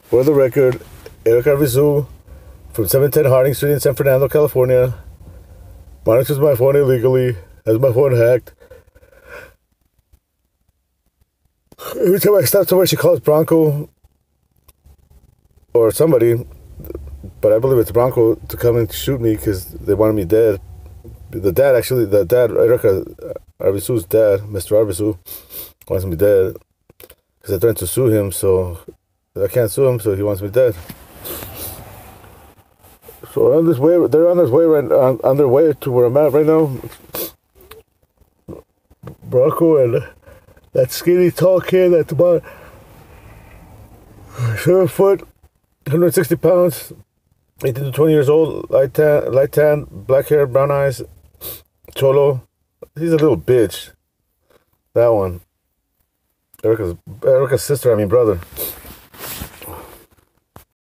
For the record, Eric Arvizu from 710 Harding Street in San Fernando, California. Monitors my phone illegally, has my phone hacked. Every time I stop somewhere, she calls Bronco or somebody, but I believe it's Bronco, to come and shoot me because they wanted me dead. The dad, Eric Arvizu's dad, Mr. Arvizu, wants me dead because I threatened to sue him, so I can't sue him, so he wants me dead. So on this way, they're on their way to where I'm at right now. Bronco and that skinny tall kid that's about 7 foot, 160 pounds, 18 to 20 years old, light tan, black hair, brown eyes, cholo. He's a little bitch. That one. Erica's sister, brother.